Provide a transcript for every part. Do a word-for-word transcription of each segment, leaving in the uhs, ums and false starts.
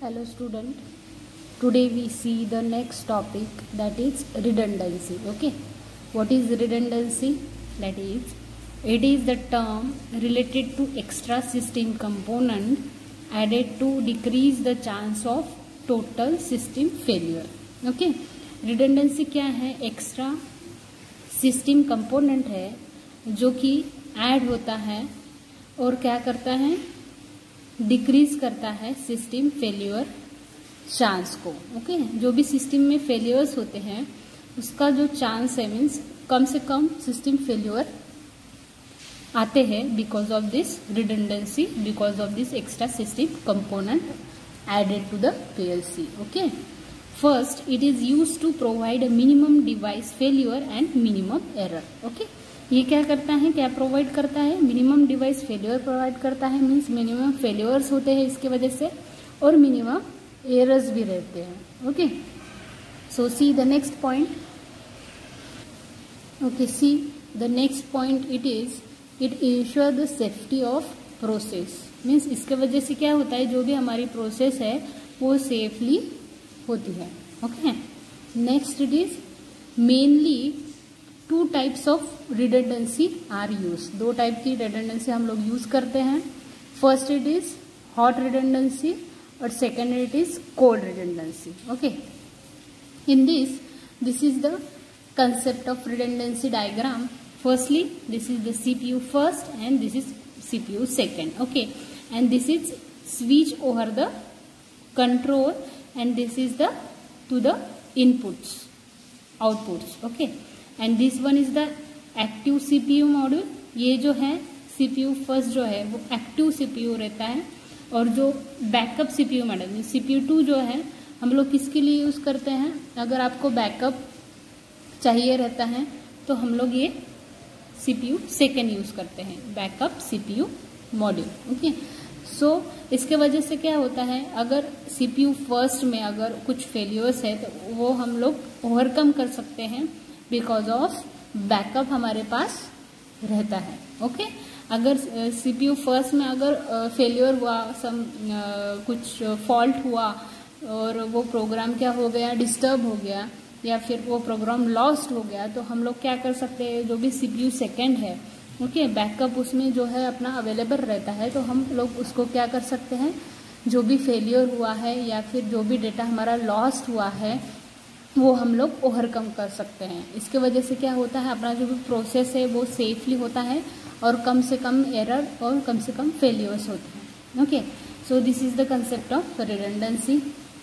Hello student, today we see the next topic, that is redundancy. Okay, what is redundancy? That is, it is the term related to extra system component added to decrease the chance of total system failure. Okay, redundancy क्या है? Extra system component है जो कि add होता है और क्या करता है, डिक्रीज करता है सिस्टम फेल्यूर चांस को. ओके, जो भी सिस्टम में फेल्यूर्स होते हैं उसका जो चांस है, मीन्स कम से कम सिस्टम फेल्यूर आते हैं because of this redundancy, because of this extra system component added to the PLC. Okay, first it is used to provide a minimum device failure and minimum error. Okay, ये क्या करता है, क्या provide करता है? Minimum device failure provide करता है, means minimum failures होते हैं इसके वजह से और मिनिमम एरर्स भी रहते हैं. Okay, so see the next point. Okay, see the next point, it is it ensure the safety of process. Means इसके वजह से क्या होता है, जो भी हमारी प्रोसेस है वो सेफली होती है. Okay, next it is mainly two types of redundancy are use. दो टाइप की रिडंडेंसी हम लोग यूज करते हैं. First it is hot redundancy और second it is cold redundancy. Okay, in this this is the concept of redundancy diagram. Firstly, this is the C P U first and this is C P U second. Okay, and this is switch over the control and this is the to the inputs, outputs. Okay, and this one is the active C P U module. ये जो है C P U first जो है वो active C P U रहता है और जो backup C P U model C P U two जो है हम लोग किसके लिए यूज करते हैं? अगर आपको बैकअप चाहिए रहता है तो हम लोग ये C P U second use करते हैं, backup C P U module. Okay, so इसके वजह से क्या होता है, अगर C P U फर्स्ट में अगर कुछ फेलियर्स है तो वो हम लोग ओवरकम कर सकते हैं बिकॉज ऑफ बैकअप हमारे पास रहता है. ओके, अगर C P U फर्स्ट में अगर फेलियर हुआ, सम कुछ फॉल्ट हुआ और वो प्रोग्राम क्या हो गया, डिस्टर्ब हो गया या फिर वो प्रोग्राम लॉस्ट हो गया, तो हम लोग क्या कर सकते हैं, जो भी C P U सेकेंड है, ओके, बैकअप उसमें जो है अपना अवेलेबल रहता है, तो हम लोग उसको क्या कर सकते हैं, जो भी फेलियर हुआ है या फिर जो भी डेटा हमारा लॉस्ट हुआ है वो हम लोग ओवरकम कर सकते हैं. इसके वजह से क्या होता है, अपना जो भी प्रोसेस है वो सेफली होता है और कम से कम एरर और कम से कम फेलियर्स होते हैं. Okay, so this is the concept of redundancy.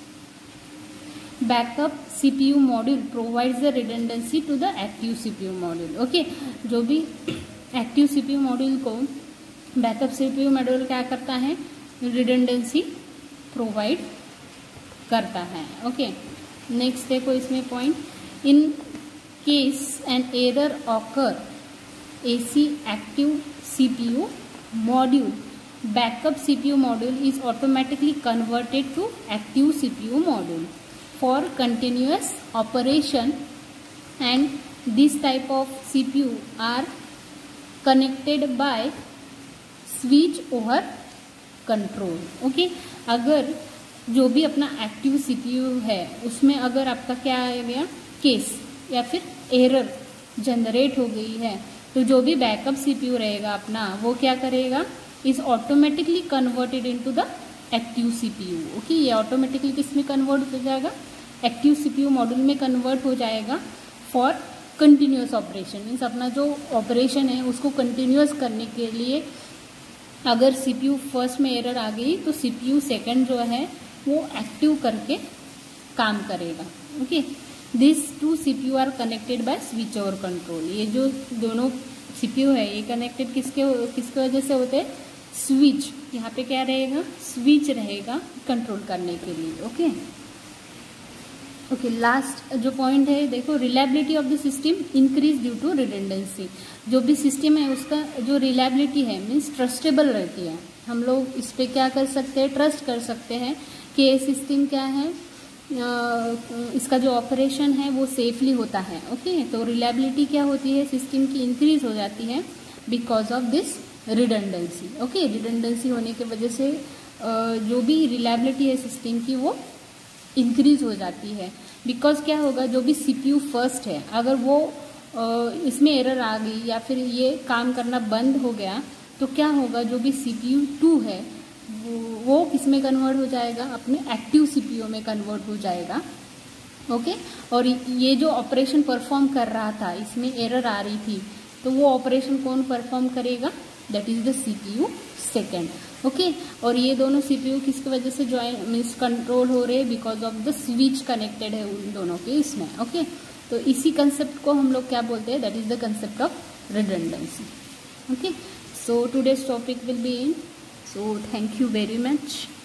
Backup C P U module provides the redundancy to the active C P U module. Okay, जो भी active C P U module को backup C P U module क्या करता है, redundancy provide करता है. Okay, next देखो इसमें point, in case an error occurs active C P U module backup C P U module is automatically converted to active C P U module for continuous operation, and this type of C P U are connected by switch over control. Okay, अगर जो भी अपना active C P U है उसमें अगर आपका क्या आ गया केस या फिर एरर जनरेट हो गई है, तो जो भी बैकअप C P U रहेगा अपना वो क्या करेगा, is automatically converted into the active C P U. Okay, ये ऑटोमेटिकली किस में कन्वर्ट हो जाएगा, active C P U module में कन्वर्ट हो जाएगा फॉर कंटिन्यूस ऑपरेशन. मीन्स अपना जो ऑपरेशन है उसको कंटिन्यूस करने के लिए अगर C P U फर्स्ट में एरर आ गई तो C P U सेकेंड जो है वो एक्टिव करके काम करेगा. Okay, this two C P U are connected by switch over control. ये जो दोनों C P U है ये कनेक्टेड किसके किसके वजह से होते हैं, स्विच. यहाँ पे क्या रहेगा, स्विच रहेगा कंट्रोल करने के लिए. ओके ओके लास्ट जो पॉइंट है देखो, reliability of the system increase due to redundancy. जो भी सिस्टम है उसका जो रिलायबिलिटी है मीन्स ट्रस्टेबल रहती है. हम लोग इस पे क्या कर सकते हैं, ट्रस्ट कर सकते हैं कि ये सिस्टम क्या है, आ, इसका जो ऑपरेशन है वो सेफली होता है. ओके, तो रिलायबिलिटी क्या होती है, सिस्टम की इंक्रीज हो जाती है because of this redundancy. Okay, redundancy होने की वजह से जो भी रिलायबिलिटी है सिस्टम की वो इंक्रीज हो जाती है। बिकॉज क्या होगा, जो भी सीपीयू फर्स्ट है अगर वो इसमें एरर आ गई या फिर ये काम करना बंद हो गया तो क्या होगा, जो भी सीपीयू टू है वो किस में कन्वर्ट हो जाएगा, अपने एक्टिव सीपीयू में कन्वर्ट हो जाएगा। Okay okay? और ये जो ऑपरेशन परफॉर्म कर रहा था इसमें एरर आ रही थी तो वो ऑपरेशन कौन परफॉर्म करेगा, that is the CPU second. Okay, और ये दोनों सीपीयू किसकी वजह से ज्वाइन मीन्स कंट्रोल हो रहे हैं, because of the switch connected है उन दोनों के इसमें। ओके okay? तो इसी कंसेप्ट को हम लोग क्या बोलते हैं, that is the concept of redundancy. Okay, so today's topic will be in, so thank you very much.